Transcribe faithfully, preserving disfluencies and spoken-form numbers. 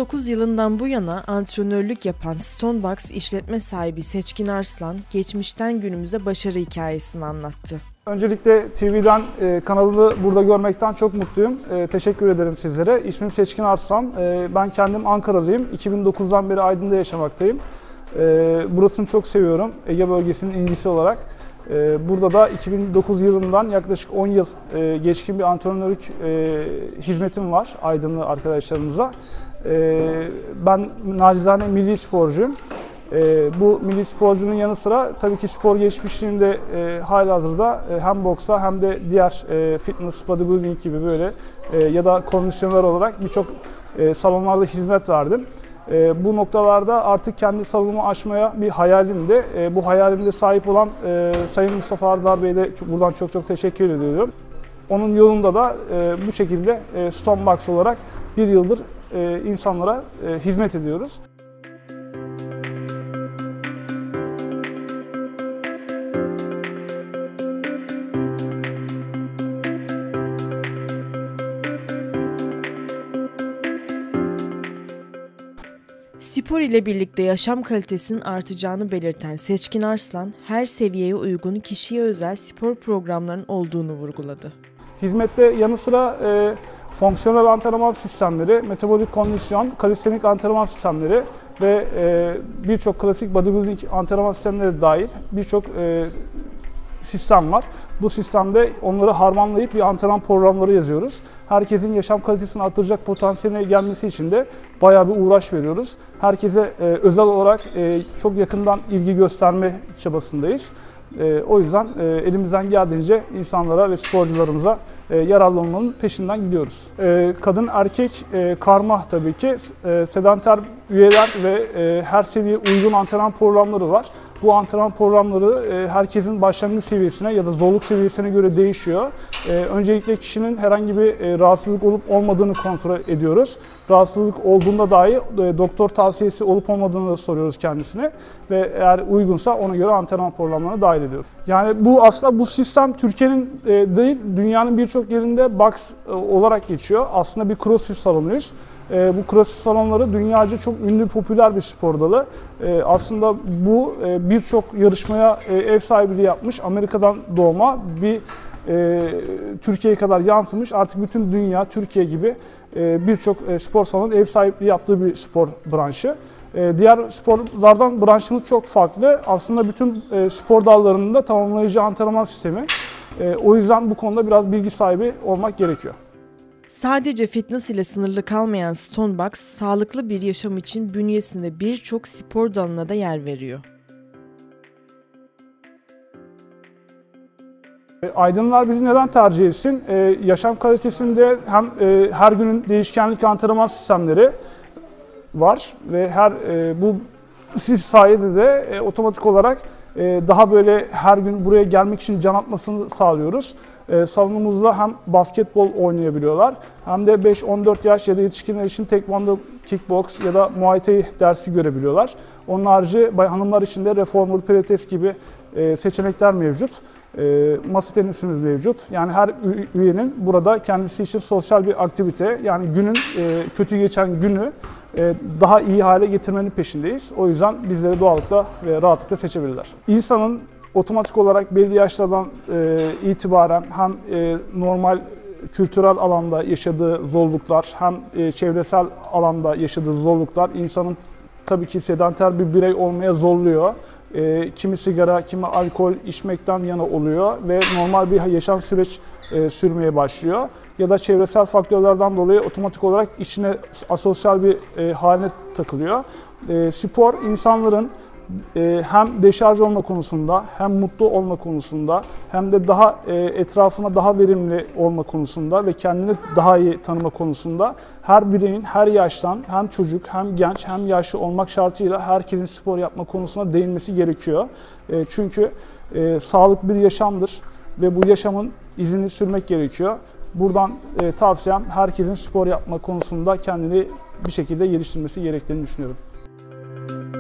dokuz yılından bu yana antrenörlük yapan Stonebox işletme sahibi Seçkin Arslan, geçmişten günümüze başarı hikayesini anlattı. Öncelikle T V'den e, kanalı burada görmekten çok mutluyum. E, teşekkür ederim sizlere. İsmim Seçkin Arslan. E, ben kendim Ankaralıyım. iki bin dokuzdan beri Aydın'da yaşamaktayım. E, burasını çok seviyorum. Ege bölgesinin incisi olarak. E, burada da iki bin dokuz yılından yaklaşık on yıl e, geçkin bir antrenörlük e, hizmetim var Aydınlı arkadaşlarımıza. E, ben nacizane milli sporcuyum. E, bu milli sporcunun yanı sıra tabii ki spor geçmişliğimde e, halihazırda e, hem boksa hem de diğer e, fitness, bodybuilding gibi böyle e, ya da kondisyoner olarak birçok e, salonlarda hizmet verdim. E, bu noktalarda artık kendi salonumu açmaya bir hayalimdi. E, bu hayalimde sahip olan e, Sayın Mustafa Arzar Bey'e de buradan çok çok teşekkür ediyorum. Onun yolunda da e, bu şekilde e, Stonebox olarak bir yıldır e, insanlara e, hizmet ediyoruz. Spor ile birlikte yaşam kalitesinin artacağını belirten Seçkin Arslan, her seviyeye uygun kişiye özel spor programlarının olduğunu vurguladı. Hizmette yanı sıra e, fonksiyonel antrenman sistemleri, metabolik kondisyon, kalistenik antrenman sistemleri ve e, birçok klasik bodybuilding antrenman sistemleri dahil birçok e, sistem var. Bu sistemde onları harmanlayıp bir antrenman programları yazıyoruz. Herkesin yaşam kalitesini arttıracak potansiyeline gelmesi için de bayağı bir uğraş veriyoruz. Herkese e, özel olarak e, çok yakından ilgi gösterme çabasındayız. E, o yüzden e, elimizden geldiğince insanlara ve sporcularımıza e, yararlı olmanın peşinden gidiyoruz. E, kadın erkek e, karma tabii ki. E, sedanter üyeler ve e, her seviye uygun antrenman programları var. Bu antrenman programları e, herkesin başlangıç seviyesine ya da zorluk seviyesine göre değişiyor. E, öncelikle kişinin herhangi bir e, rahatsızlık olup olmadığını kontrol ediyoruz. Rahatsızlık olduğunda dahi e, doktor tavsiyesi olup olmadığını da soruyoruz kendisine ve eğer uygunsa ona göre antrenman programlarına dahil ediyoruz. Yani bu aslında bu sistem Türkiye'nin e, değil, dünyanın birçok yerinde box e, olarak geçiyor. Aslında bir crossfit salonuyuz. E, bu crossfit salonları dünyaca çok ünlü, popüler bir spor dalı. E, aslında bu e, birçok yarışmaya e, ev sahipliği yapmış, Amerika'dan doğma bir e, Türkiye'ye kadar yansımış. Artık bütün dünya, Türkiye gibi e, birçok e, spor salonu ev sahipliği yaptığı bir spor branşı. E, diğer sporlardan branşımız çok farklı. Aslında bütün e, spor dallarının da tamamlayıcı antrenman sistemi. E, o yüzden bu konuda biraz bilgi sahibi olmak gerekiyor. Sadece fitness ile sınırlı kalmayan Stonebox, sağlıklı bir yaşam için bünyesinde birçok spor dalına da yer veriyor. Aydınlılar bizi neden tercih etsin? Ee, yaşam kalitesinde hem e, her günün değişkenlik antrenman sistemleri var ve her e, bu sayede de e, otomatik olarak e, daha böyle her gün buraya gelmek için can atmasını sağlıyoruz. E, salonumuzda hem basketbol oynayabiliyorlar hem de beş on dört yaş ya da yetişkinler için tekvando, kickbox ya da muay thai dersi görebiliyorlar. Onun harici hanımlar için de reformer, pilates gibi e, seçenekler mevcut. E, masa tenisimiz mevcut. Yani her üyenin burada kendisi için sosyal bir aktivite, yani günün e, kötü geçen günü e, daha iyi hale getirmenin peşindeyiz. O yüzden bizleri doğallıkla ve rahatlıkla seçebilirler. İnsanın otomatik olarak belli yaşlardan e, itibaren hem e, normal kültürel alanda yaşadığı zorluklar hem e, çevresel alanda yaşadığı zorluklar insanın tabii ki sedanter bir birey olmaya zorluyor. E, kimi sigara, kimi alkol içmekten yana oluyor ve normal bir yaşam süreç e, sürmeye başlıyor. Ya da çevresel faktörlerden dolayı otomatik olarak içine asosyal bir e, haline takılıyor. E, spor insanların e, hem deşarj olma konusunda, hem mutlu olma konusunda, hem de daha e, etrafına daha verimli olma konusunda ve kendini daha iyi tanıma konusunda her bireyin her yaştan hem çocuk hem genç hem yaşlı olmak şartıyla herkesin spor yapma konusuna değinmesi gerekiyor. E, çünkü e, sağlıklı bir yaşamdır ve bu yaşamın izini sürmek gerekiyor. Buradan e, tavsiyem herkesin spor yapma konusunda kendini bir şekilde geliştirmesi gerektiğini düşünüyorum.